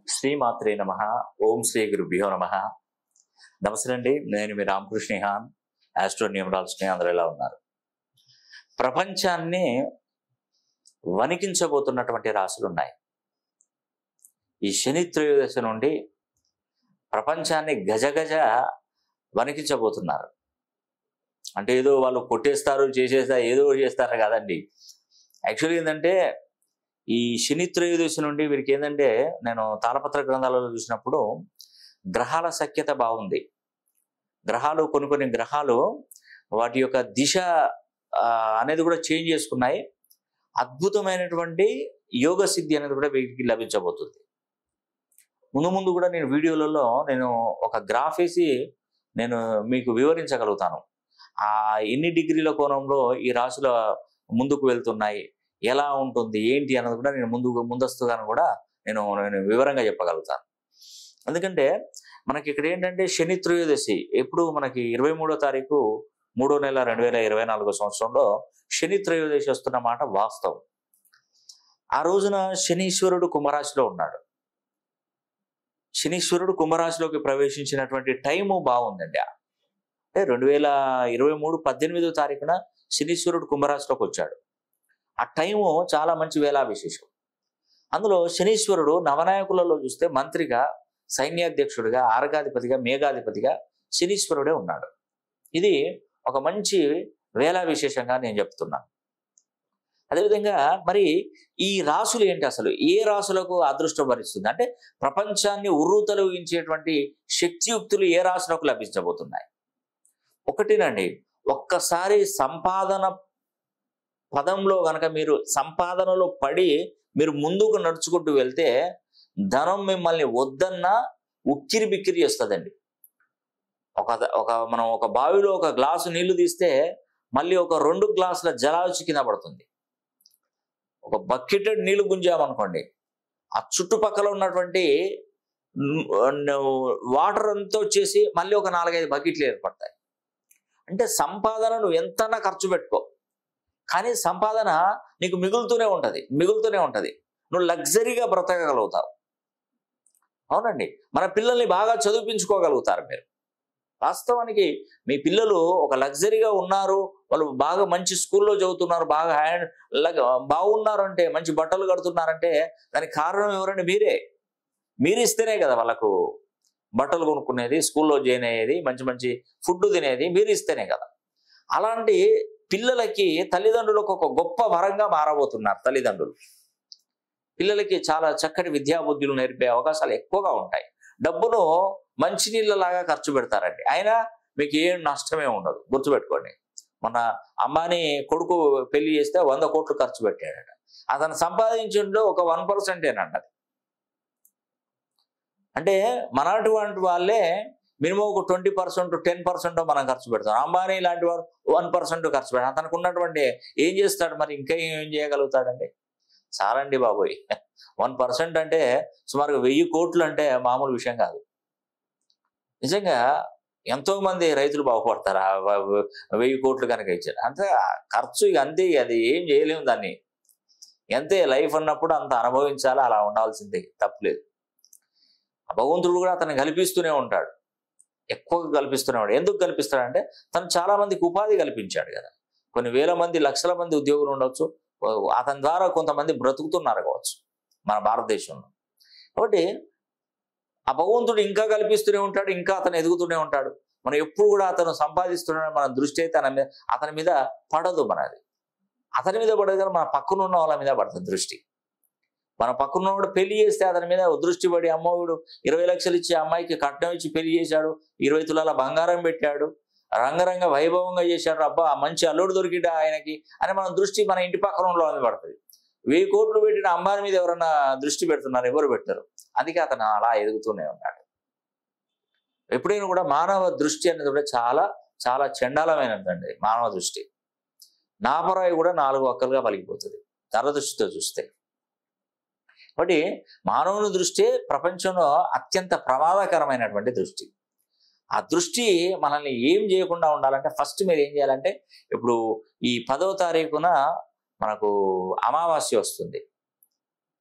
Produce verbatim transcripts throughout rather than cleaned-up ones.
శ్రీమాత్రే నమః. ఓం శ్రీ గురుభ్యో నమః. నమస్తే అండి, నేను మీ రామకృష్ణహాన్, ఆస్ట్రో న్యూమరాలజిస్ట్. అందరూ ఎలా ఉన్నారు? ప్రపంచాన్ని వణికించబోతున్నటువంటి రాశులు ఉన్నాయి. ఈ శని త్రయోదశి నుండి ప్రపంచాన్ని గజగజ వణికించబోతున్నారు. అంటే ఏదో వాళ్ళు కొట్టేస్తారు, చేసేస్తారు, ఏదో చేస్తారు కాదండి. యాక్చువల్లీ ఏంటంటే ఈ శని త్రయోదశి నుండి వీరికి ఏంటంటే, నేను తాళపత్ర గ్రంథాలలో చూసినప్పుడు గ్రహాల సఖ్యత బాగుంది. గ్రహాలు కొన్ని కొన్ని గ్రహాలు వాటి యొక్క దిశ అనేది కూడా చేంజ్ చేసుకున్నాయి. అద్భుతమైనటువంటి యోగ సిద్ధి అనేది కూడా వీరికి లభించబోతుంది. ముందు ముందు కూడా నేను వీడియోలలో నేను ఒక గ్రాఫ్ వేసి నేను మీకు వివరించగలుగుతాను. ఆ ఎన్ని డిగ్రీల కోణంలో ఈ రాశుల ముందుకు వెళ్తున్నాయి, ఎలా ఉంటుంది, ఏంటి అన్నది కూడా నేను ముందు ముందస్తుగాను కూడా నేను నేను వివరంగా చెప్పగలుగుతాను. ఎందుకంటే మనకి ఇక్కడ ఏంటంటే శని త్రయోదశి ఎప్పుడు మనకి ఇరవై మూడో తారీఖు మూడో నెల రెండు వేల ఇరవై నాలుగో సంవత్సరంలో శని త్రయోదశి వస్తున్న మాట వాస్తవం. ఆ రోజున శనీశ్వరుడు కుంభరాశిలో ఉన్నాడు. శనీశ్వరుడు కుంభరాశిలోకి ప్రవేశించినటువంటి టైము బాగుందండి. అంటే రెండు వేల ఇరవై మూడు పద్దెనిమిదో తారీఖున శనీశ్వరుడు కుంభరాశిలోకి వచ్చాడు. ఆ టైము చాలా మంచి వేళా విశేషం. అందులో శనీశ్వరుడు నవనాయకులలో చూస్తే మంత్రిగా, సైన్యాధ్యక్షుడిగా, ఆరగాధిపతిగా, మేఘాధిపతిగా శనీశ్వరుడే ఉన్నాడు. ఇది ఒక మంచి వేళా విశేషంగా నేను చెప్తున్నాను. అదేవిధంగా మరి ఈ రాశులు ఏంటి, అసలు ఏ రాశులకు అదృష్టం భరిస్తుంది అంటే ప్రపంచాన్ని ఉర్రూతలూగించేటువంటి శక్తియుక్తులు ఏ రాశులకు లభించబోతున్నాయి? ఒకటినండి, ఒక్కసారి సంపాదన పదంలో గనక మీరు సంపాదనలో పడి మీరు ముందుకు నడుచుకుంటూ వెళ్తే ధనం మిమ్మల్ని వద్దన్నా ఉక్కిరి బిక్కిరి చేస్తుందండి. ఒక ఒక మనం ఒక బావిలో ఒక గ్లాసు నీళ్లు తీస్తే మళ్ళీ ఒక రెండు గ్లాసుల జలాచి కింద పడుతుంది. ఒక బకెటెడ్ నీళ్లు గుంజామనుకోండి, ఆ చుట్టుపక్కల ఉన్నటువంటి వాటర్ అంతా వచ్చేసి మళ్ళీ ఒక నాలుగైదు బకెట్లు ఏర్పడతాయి. అంటే సంపాదన నువ్వు ఎంతనా ఖర్చు పెట్టుకో, కానీ సంపాదన నీకు మిగులుతూనే ఉంటుంది మిగులుతూనే ఉంటుంది నువ్వు లగ్జరీగా బ్రతకగలుగుతావు. అవునండి, మన పిల్లల్ని బాగా చదివించుకోగలుగుతారు మీరు. వాస్తవానికి మీ పిల్లలు ఒక లగ్జరీగా ఉన్నారు, వాళ్ళు బాగా మంచి స్కూల్లో చదువుతున్నారు, బాగా హ్యాండ్ బాగున్నారు అంటే, మంచి బట్టలు కడుతున్నారంటే దానికి కారణం ఎవరండి? మీరే. మీరు ఇస్తేనే కదా వాళ్ళకు బట్టలు కొనుక్కునేది, స్కూల్లో జాయిన్ అయ్యేది, మంచి మంచి ఫుడ్ తినేది మీరు ఇస్తేనే కదా. అలాంటి పిల్లలకి తల్లిదండ్రులకు ఒక గొప్ప వరంగా మారబోతున్నారు. తల్లిదండ్రులు పిల్లలకి చాలా చక్కటి విద్యాబుద్ధులు నేర్పే అవకాశాలు ఎక్కువగా ఉంటాయి. డబ్బును మంచినీళ్ళలాగా ఖర్చు పెడతారండి, అయినా మీకు ఏం నష్టమే ఉండదు. గుర్తుపెట్టుకోండి, మొన్న అంబానీ కొడుకు పెళ్లి చేస్తే వంద కోట్లు ఖర్చు పెట్టాడట. అతను సంపాదించిందో ఒక వన్ పర్సెంటేనండి. అంటే మనటువంటి వాళ్ళే మినిమం ఒక ట్వంటీ పర్సెంట్ టెన్ పర్సెంట్ మనం ఖర్చు పెడతాం. అంబానీ లాంటి వారు వన్ పర్సెంట్ ఖర్చు పెడతాం. అతనికి ఉన్నటువంటి ఏం చేస్తాడు మరి, ఇంకా ఏం చేయగలుగుతాడండి? చాలండి బాబోయ్, వన్ పర్సెంట్ అంటే సుమారుగా వెయ్యి కోట్లు అంటే మామూలు విషయం కాదు. నిజంగా ఎంతో మంది రైతులు బాగుపడతారు వెయ్యి కోట్లు కనుక ఇచ్చారు. అంతే ఖర్చు, ఇక అంతే, అది ఏం చేయలేము దాన్ని. ఎంతే లైఫ్ అన్నప్పుడు అంత అనుభవించాలి, అలా ఉండాల్సిందే, తప్పులేదు. భగవంతుడు కూడా అతన్ని కల్పిస్తూనే ఉంటాడు, ఎక్కువగా కల్పిస్తున్నాడు. ఎందుకు కల్పిస్తాడంటే తను చాలా మందికి ఉపాధి కల్పించాడు కదా. కొన్ని వేల మంది, లక్షల మంది ఉద్యోగులు ఉండొచ్చు, అతని ద్వారా కొంతమంది బ్రతుకుతున్నారు కావచ్చు మన భారతదేశంలో. కాబట్టి ఆ భగవంతుడు ఇంకా కల్పిస్తూనే ఉంటాడు, ఇంకా అతను ఎదుగుతూనే ఉంటాడు. మనం ఎప్పుడు కూడా అతను సంపాదిస్తున్నాడు, మన దృష్టి అయితే తన మీద అతని మీద పడదు. మనది అతని మీద పడదు కానీ మన పక్కన ఉన్న వాళ్ళ మీద పడుతుంది దృష్టి. మన పక్కనోడు పెళ్లి చేస్తే అతని మీద దృష్టి పడి, అమ్మోడు ఇరవై లక్షలు ఇచ్చి అమ్మాయికి కట్నం ఇచ్చి పెళ్లి చేశాడు, ఇరవై తులాల బంగారం పెట్టాడు, రంగరంగ వైభవంగా చేశాడు, అబ్బా మంచి అల్లుడు దొరికిడా ఆయనకి అని మన దృష్టి మన ఇంటి పక్కన మీద పడుతుంది. వెయ్యి కోట్లు పెట్టిన అమ్మాయి మీద ఎవరన్నా దృష్టి పెడుతున్నారు? ఎవరు పెట్టారు? అందుకే అతను అలా ఎదుగుతూనే ఉన్నాడు. ఎప్పుడైనా కూడా మానవ దృష్టి అనేది కూడా చాలా చాలా చండాలమైనదండి. మానవ దృష్టి నాపరాయి కూడా నాలుగు ఒక్కలుగా పలిగిపోతుంది తరదృష్టితో చూస్తే. కాబట్టి మానవుని దృష్టి ప్రపంచంలో అత్యంత ప్రమాదకరమైనటువంటి దృష్టి. ఆ దృష్టి మనల్ని ఏం చేయకుండా ఉండాలంటే ఫస్ట్ మీరు ఏం చేయాలంటే, ఇప్పుడు ఈ పదవ తారీఖున మనకు అమావాస్య వస్తుంది.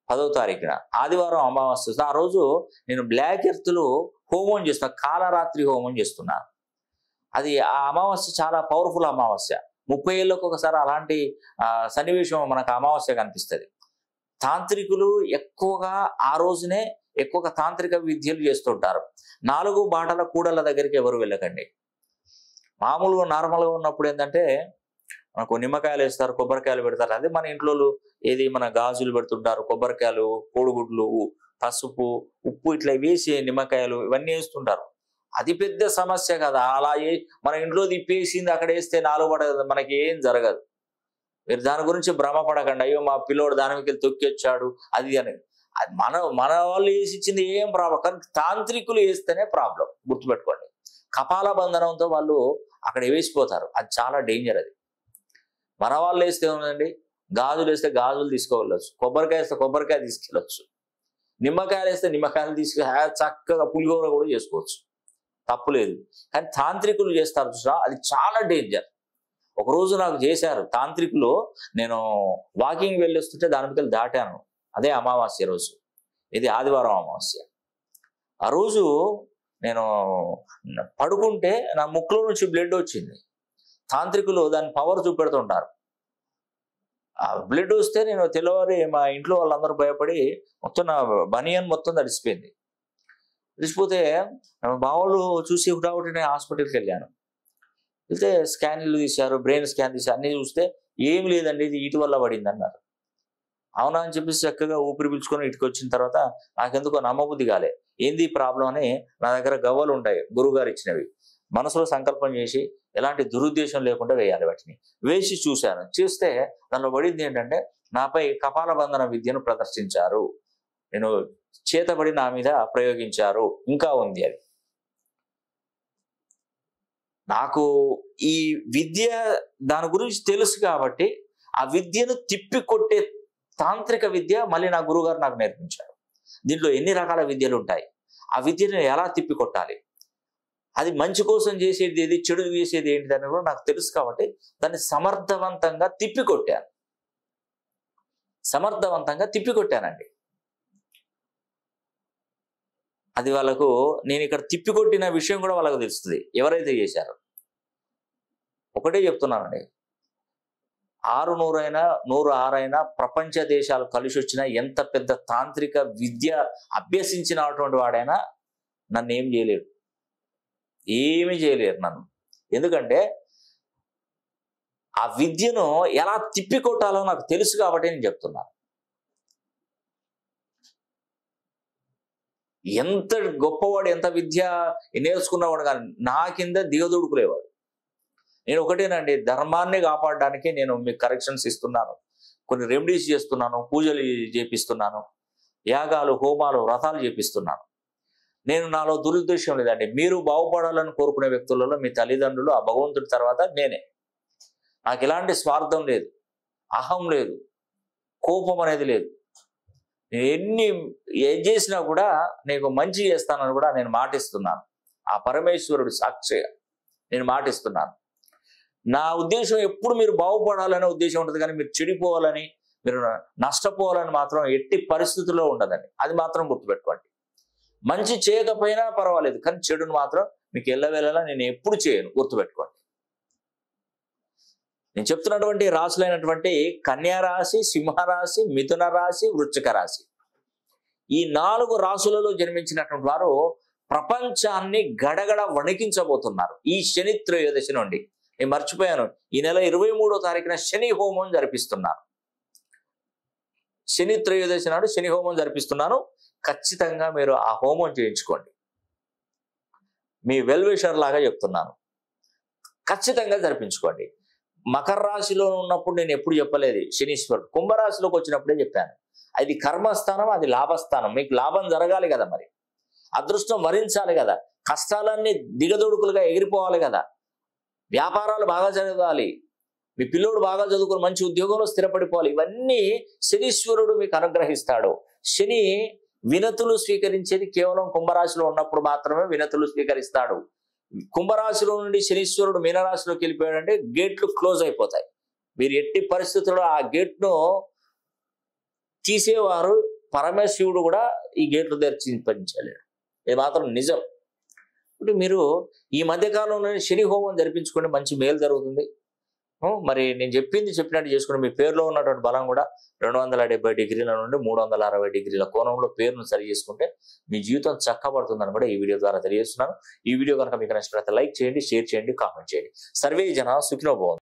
పదో తారీఖున ఆదివారం అమావాస్య వస్తుంది. ఆ రోజు నేను బ్లాక్ ఎర్త్లు హోమం చేస్తున్నా, కాలరాత్రి హోమం చేస్తున్నాను. అది ఆ అమావాస్య చాలా పవర్ఫుల్ అమావాస్య. ముప్పై ఏళ్ళకు ఒకసారి అలాంటి సన్నివేశం మనకు అమావాస్య కనిపిస్తుంది. తాంత్రికులు ఎక్కువగా ఆ రోజునే ఎక్కువగా తాంత్రిక విద్యలు చేస్తుంటారు. నాలుగు బాటల కూడల దగ్గరికి ఎవరు వెళ్ళకండి. మామూలుగా నార్మల్గా ఉన్నప్పుడు ఏంటంటే మనకు నిమ్మకాయలు వేస్తారు, కొబ్బరికాయలు పెడతారు. అదే మన ఇంట్లో ఏది మన గాజులు పెడుతుంటారు, కొబ్బరికాయలు, కోడిగుడ్లు, పసుపు, ఉప్పు ఇట్లా వేసి నిమ్మకాయలు ఇవన్నీ వేస్తుంటారు. అది పెద్ద సమస్య కదా. అలా మన ఇంట్లో తిప్పేసింది అక్కడ వేస్తే నాలుగు పడదు, మనకి ఏం జరగదు. మీరు దాని గురించి భ్రమపడకండి. అయ్యో మా పిల్లోడు దాని మీద తొక్కొచ్చాడు అది అని. అది మన మన వాళ్ళు వేసి ఇచ్చింది ఏం ప్రాబ్లం, కానీ తాంత్రికులు వేస్తేనే ప్రాబ్లం. గుర్తుపెట్టుకోండి. కపాల బంధనంతో వాళ్ళు అక్కడ వేసిపోతారు. అది చాలా డేంజర్. అది మన వాళ్ళు వేస్తే ఉందండి, గాజులు వేస్తే గాజులు తీసుకోవచ్చు, కొబ్బరికాయ వేస్తే కొబ్బరికాయ తీసుకెళ్ళచ్చు, నిమ్మకాయలు వేస్తే నిమ్మకాయలు తీసుకు చక్కగా పులిహోర కూడా చేసుకోవచ్చు, తప్పులేదు. కానీ తాంత్రికులు చేస్తారు చూసా, అది చాలా డేంజర్. ఒకరోజు నాకు చేశారు తాంత్రికులు. నేను వాకింగ్ వెళ్ళి వస్తుంటే దాని మీద దాటాను. అదే అమావాస్య రోజు, ఇది ఆదివారం అమావాస్య. ఆ రోజు నేను పడుకుంటే నా ముక్కులో నుంచి బ్లడ్ వచ్చింది. తాంత్రికులు దాని పవర్ చూపెడుతుంటారు. ఆ బ్లడ్ వస్తే నేను తెల్లవారి మా ఇంట్లో వాళ్ళందరూ భయపడి మొత్తం నా బనియన్ మొత్తం తడిసిపోయింది. తడిసిపోతే బావులు చూసి ఒకటి నేను హాస్పిటల్కి వెళ్ళాను. వెళ్తే స్కాన్లు తీశారు, బ్రెయిన్ స్కాన్ తీశారు, అన్నీ చూస్తే ఏం లేదండి, ఇది ఇటు వల్ల పడింది అన్నారు. అవునా అని చెప్పేసి చక్కగా ఊపిరి పీల్చుకొని ఇటుకు వచ్చిన తర్వాత నాకెందుకో నమ్మబుద్ధి కాలే. ఏంది ప్రాబ్లం అని నా దగ్గర గవ్వలు ఉంటాయి, గురువుగారు ఇచ్చినవి. మనసులో సంకల్పం చేసి ఎలాంటి దురుద్దేశం లేకుండా వేయాలి. వాటిని వేసి చూశాను. చూస్తే దానిలో పడింది ఏంటంటే, నాపై కపాల బంధన విద్యను ప్రదర్శించారు, నేను చేతబడి నా మీద ప్రయోగించారు. ఇంకా ఉంది అది. నాకు ఈ విద్య దాని గురించి తెలుసు కాబట్టి ఆ విద్యను తిప్పి కొట్టే తాంత్రిక విద్య మళ్ళీ నా గురువుగారు నాకు నేర్పించారు. దీంట్లో ఎన్ని రకాల విద్యలు ఉంటాయి, ఆ విద్యను ఎలా తిప్పి కొట్టాలి, అది మంచి కోసం చేసేది ఏది, చెడు చేసేది ఏంటి అని కూడా నాకు తెలుసు కాబట్టి దాన్ని సమర్థవంతంగా తిప్పికొట్టాను. సమర్థవంతంగా తిప్పికొట్టానండి. అది వాళ్ళకు నేను ఇక్కడ తిప్పికొట్టిన విషయం కూడా వాళ్ళకు తెలుస్తుంది, ఎవరైతే చేశారో. ఒకటే చెప్తున్నానండి, ఆరు నూరైనా నూరు ఆరైనా ప్రపంచ దేశాలు కలిసి వచ్చిన ఎంత పెద్ద తాంత్రిక విద్య అభ్యసించినటువంటి వాడైనా నన్ను ఏం చేయలేడు, ఏమీ చేయలేరు నన్ను. ఎందుకంటే ఆ విద్యను ఎలా తిప్పికొట్టాలో నాకు తెలుసు కాబట్టి నేను చెప్తున్నాను. ఎంత గొప్పవాడు, ఎంత విద్య నేర్చుకున్నవాడు కానీ నా కింద దిగదుడుకులేవాడు. నేను ఒకటేనండి, ధర్మాన్ని కాపాడడానికి నేను మీకు కరెక్షన్స్ ఇస్తున్నాను, కొన్ని రెమెడీస్ చేస్తున్నాను, పూజలు చేపిస్తున్నాను, యాగాలు, హోమాలు, వ్రతాలు చేపిస్తున్నాను. నేను నాలో దురుద్దేశం లేదండి. మీరు బాగుపడాలని కోరుకునే వ్యక్తులలో మీ తల్లిదండ్రులు, ఆ భగవంతుడి తర్వాత నేనే. నాకు ఎలాంటి స్వార్థం లేదు, అహం లేదు, కోపం అనేది లేదు. నేను ఎన్ని ఏం చేసినా కూడా నీకు మంచి చేస్తానని కూడా నేను మాటిస్తున్నాను. ఆ పరమేశ్వరుడు సాక్షిగా నేను మాటిస్తున్నాను. నా ఉద్దేశం ఎప్పుడు మీరు బాగుపడాలనే ఉద్దేశం ఉంటుంది, కానీ మీరు చెడిపోవాలని, మీరు నష్టపోవాలని మాత్రం ఎట్టి పరిస్థితుల్లో ఉండదండి. అది మాత్రం గుర్తుపెట్టుకోండి. మంచి చేయకపోయినా పర్వాలేదు, కానీ చెడును మాత్రం మీకు ఎల్లవేళలా నేను ఎప్పుడు చేయను, గుర్తుపెట్టుకోండి. నేను చెప్తున్నటువంటి రాశులైనటువంటి కన్యా రాశి, సింహరాశి, మిథున రాశి, వృశ్చిక రాశి, ఈ నాలుగు రాశులలో జన్మించినటువంటి వారు ప్రపంచాన్ని గడగడ వణికించబోతున్నారు ఈ శని త్రయోదశి నుండి. నేను మర్చిపోయాను, ఈ నెల ఇరవై మూడో తారీఖున శని హోమం జరిపిస్తున్నాను. శని త్రయోదశి నాడు శని హోమం జరిపిస్తున్నాను. ఖచ్చితంగా మీరు ఆ హోమం చేయించుకోండి. మీ వెల్విషర్ లాగా చెప్తున్నాను, ఖచ్చితంగా జరిపించుకోండి. మకర రాశిలో ఉన్నప్పుడు నేను ఎప్పుడు చెప్పలేదు శనీశ్వరుడు, కుంభరాశిలోకి వచ్చినప్పుడే చెప్పాను. అది కర్మస్థానం, అది లాభస్థానం. మీకు లాభం జరగాలి కదా, మరి అదృష్టం వరించాలి కదా, కష్టాలన్నీ దిగదొడుకులుగా ఎగిరిపోవాలి కదా, వ్యాపారాలు బాగా జరగాలి, మీ పిల్లోడు బాగా చదువుకుని మంచి ఉద్యోగంలో స్థిరపడిపోవాలి. ఇవన్నీ శనీశ్వరుడు మీకు అనుగ్రహిస్తాడు. శని వినతులు స్వీకరించేది కేవలం కుంభరాశిలో ఉన్నప్పుడు మాత్రమే వినతులు స్వీకరిస్తాడు. కుంభరాశిలో నుండి శనీశ్వరుడు మీనరాశిలోకి వెళ్ళిపోయాడంటే గేట్లు క్లోజ్ అయిపోతాయి. మీరు ఎట్టి పరిస్థితుల్లో ఆ గేట్ను తీసేవారు పరమశివుడు కూడా ఈ గేట్లు తెరిచింపజలేడు. ఇది మాత్రం నిజం. ఇప్పుడు మీరు ఈ మధ్యకాలంలో శని హోమం జరిపించుకుంటే మంచి మేలు జరుగుతుంది. మరి నేను చెప్పింది చెప్పినట్టు చేసుకుంటే మీ పేరులో ఉన్నటువంటి బలం కూడా రెండు వందల డెబ్బై డిగ్రీల నుండి మూడు వందల అరవై డిగ్రీల కోణంలో పేరును సరి చేసుకుంటే మీ జీవితం చక్కబడుతుందని కూడా ఈ వీడియో ద్వారా తెలియజేస్తున్నాను. ఈ వీడియో కనుక మీకు నచ్చినట్లయితే లైక్ చేయండి, షేర్ చేయండి, కామెంట్ చేయండి. సర్వే జన సుఖినో భవంతు.